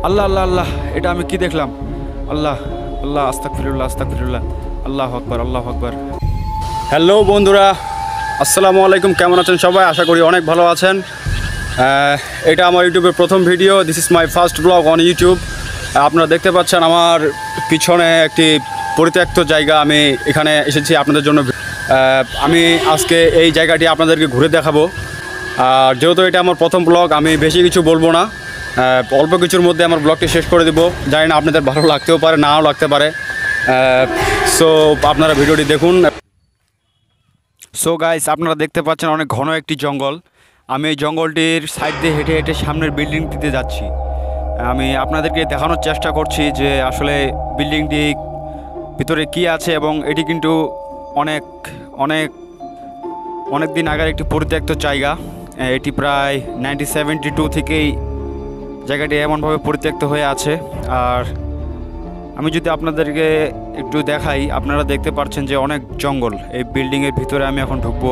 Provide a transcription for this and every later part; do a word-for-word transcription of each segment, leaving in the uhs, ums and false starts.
আল্লাহ আল্লাহ আল্লাহ, এটা আমি কি দেখলাম? আল্লাহ আল্লাহ, আস্তাগফিরুল্লাহ আস্তাগফিরুল্লাহ, আল্লাহু আকবার আল্লাহু আকবার। হ্যালো বন্ধুরা, আসসালামু আলাইকুম। কেমন আছেন সবাই? আশা করি অনেক ভালো আছেন। এটা আমার ইউটিউবের প্রথম video. This is my first blog on YouTube. আপনারা দেখতে পাচ্ছেন আমার পিছনে একটি পরিত্যক্ত জায়গা। আমি এখানে এসেছি আপনাদের জন্য। আমি আজকে এই জায়গাটি আপনাদেরকে ঘুরে দেখাবো। আর যেহেতু এটা আমার প্রথম ব্লগ, আমি বেশি কিছু বলবো না, অল্প কিছুর মধ্যে আমার ব্লগটি শেষ করে দেবো। জানি না আপনাদের ভালো লাগতেও পারে, নাও লাগতে পারে। সো আপনারা ভিডিওটি দেখুন। সো গাইস, আপনারা দেখতে পাচ্ছেন অনেক ঘন একটি জঙ্গল। আমি এই জঙ্গলটির সাইড দিয়ে হেঁটে হেঁটে সামনের বিল্ডিংটিতে যাচ্ছি। আমি আপনাদেরকে দেখানোর চেষ্টা করছি যে আসলে বিল্ডিংটি ভিতরে কি আছে, এবং এটি কিন্তু অনেক অনেক অনেক দিন আগের একটি পরিত্যক্ত জায়গা। এটি প্রায় নাইনটিন সেভেন্টি টু থেকেই জায়গাটি এমনভাবে পরিত্যক্ত হয়ে আছে। আর আমি যদি আপনাদেরকে একটু দেখাই, আপনারা দেখতে পাচ্ছেন যে অনেক জঙ্গল। এই বিল্ডিংয়ের ভিতরে আমি এখন ঢুকবো।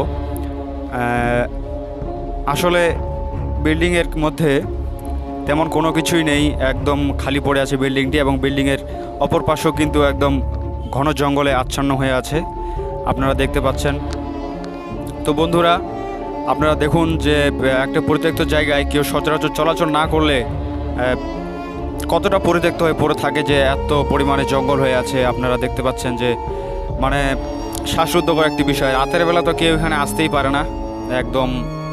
আসলে বিল্ডিংয়ের মধ্যে তেমন কোনো কিছুই নেই, একদম খালি পড়ে আছে বিল্ডিংটি, এবং বিল্ডিংয়ের অপর পাশেও কিন্তু একদম ঘন জঙ্গলে আচ্ছন্ন হয়ে আছে, আপনারা দেখতে পাচ্ছেন। তো বন্ধুরা, আপনারা দেখুন যে একটা পরিত্যক্ত জায়গায় কেউ সচরাচর চলাচল না করলে কতটা পরিত্যক্ত হয়ে পড়ে থাকে, যে এত পরিমাণে জঙ্গল হয়ে আছে। আপনারা দেখতে পাচ্ছেন যে মানে শ্বাসরুদ্ধকর একটি বিষয়। রাতের বেলা তো কেউ এখানে আসতেই পারে না একদম।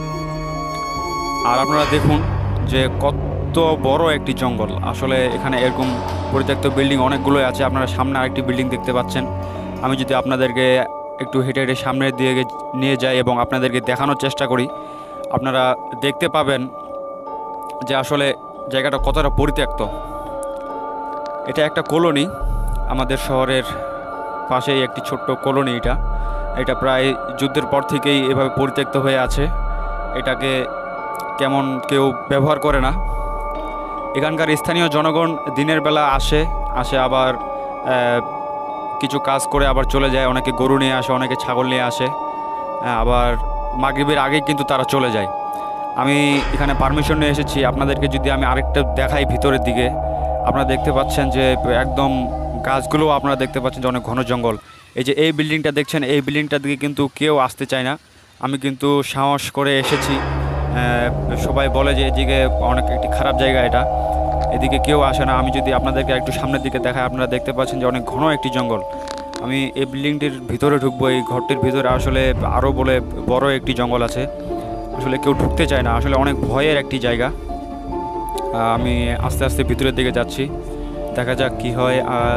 আর আপনারা দেখুন যে কত বড় একটি জঙ্গল। আসলে এখানে এরকম পরিত্যক্ত বিল্ডিং অনেকগুলোই আছে। আপনারা সামনে আরেকটি বিল্ডিং দেখতে পাচ্ছেন। আমি যদি আপনাদেরকে একটু হেঁটে হেঁটে সামনের দিকে নিয়ে যাই এবং আপনাদেরকে দেখানোর চেষ্টা করি, আপনারা দেখতে পাবেন যে আসলে জায়গাটা কতটা পরিত্যক্ত। এটা একটা কলোনি, আমাদের শহরের পাশেই একটি ছোট্ট কলোনি। এটা এটা প্রায় যুদ্ধের পর থেকেই এভাবে পরিত্যক্ত হয়ে আছে। এটাকে কেমন কেউ ব্যবহার করে না। এখানকার স্থানীয় জনগণ দিনের বেলা আসে আসে আবার কিছু কাজ করে আবার চলে যায়। অনেকে গরু নিয়ে আসে, অনেকে ছাগল নিয়ে আসে, আবার মাগরিবের আগেই কিন্তু তারা চলে যায়। আমি এখানে পারমিশন নিয়ে এসেছি। আপনাদেরকে যদি আমি আরেকটা দেখাই ভিতরের দিকে, আপনারা দেখতে পাচ্ছেন যে একদম গাছগুলো আপনারা দেখতে পাচ্ছেন যে অনেক ঘন জঙ্গল। এই যে এই বিল্ডিংটা দেখছেন, এই বিল্ডিংটার দিকে কিন্তু কেউ আসতে চায় না। আমি কিন্তু সাহস করে এসেছি। সবাই বলে যে এদিকে অনেক একটি খারাপ জায়গা, এটা এদিকে কেউ আসে না। আমি যদি আপনাদেরকে একটু সামনের দিকে দেখাই, আপনারা দেখতে পাচ্ছেন যে অনেক ঘন একটি জঙ্গল। আমি এই বিল্ডিংটির ভিতরে ঢুকবো। এই ঘরটির ভিতরে আসলে আরও বলে বড় একটি জঙ্গল আছে। আসলে কেউ ঢুকতে চায় না, আসলে অনেক ভয়ের একটি জায়গা। আমি আস্তে আস্তে ভিতরের দিকে যাচ্ছি, দেখা যাক কি হয়।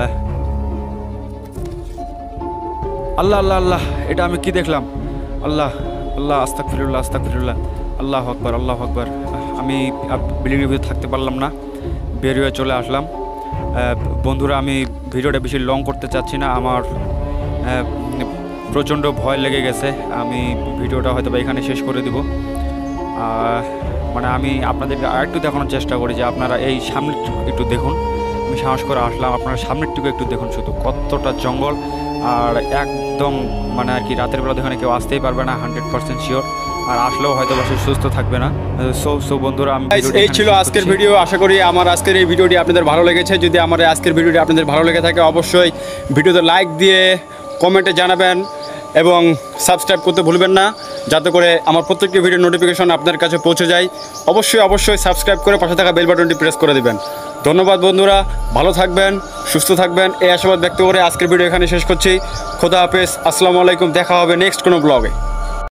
আল্লাহ আল্লাহ আল্লাহ, এটা আমি কি দেখলাম? আল্লাহ আল্লাহ, আস্তাগফিরুল্লাহ আস্তাগফিরুল্লাহ, আল্লাহু আকবার আল্লাহু আকবার। আমি বিল্ডিংয়ের ভিতরে থাকতে পারলাম না, বের হয়ে চলে আসলাম। বন্ধুরা, আমি ভিডিওটা বেশি লং করতে চাচ্ছি না, আমার প্রচণ্ড ভয় লেগে গেছে। আমি ভিডিওটা হয়তো বা এখানে শেষ করে দেব। মানে আমি আপনাদেরকে আরেকটু দেখানোর চেষ্টা করি যে আপনারা এই সামনের একটু দেখুন। আমি সাহস করে আসলাম, আপনারা সামনেরটুকু একটু দেখুন, শুধু কতটা জঙ্গল। আর একদম মানে আর কি রাতের বেলা এখানে কেউ আসতেই পারবে না, হান্ড্রেড পার্সেন্ট শিওর। আর আসলেও হয়তো বা সুস্থ থাকবে না। সো সো বন্ধুরা, আমি এই ছিল আজকের ভিডিও। আশা করি আমার আজকের এই ভিডিওটি আপনাদের ভালো লেগেছে। যদি আমার আজকের ভিডিওটি আপনাদের ভালো লেগে থাকে, অবশ্যই ভিডিওতে লাইক দিয়ে কমেন্টে জানাবেন এবং সাবস্ক্রাইব করতে ভুলবেন না, যাতে করে আমার প্রত্যেকটি ভিডিওর নোটিফিকেশন আপনার কাছে পৌঁছে যায়। অবশ্যই অবশ্যই সাবস্ক্রাইব করে পাশে থাকা বেল বাটনটি প্রেস করে দেবেন। ধন্যবাদ বন্ধুরা, ভালো থাকবেন, সুস্থ থাকবেন, এই আশাবাদ ব্যক্ত করে আজকের ভিডিও এখানে শেষ করছি। খোদা হাফেজ, আসসালামু আলাইকুম। দেখা হবে নেক্সট কোনো ব্লগে।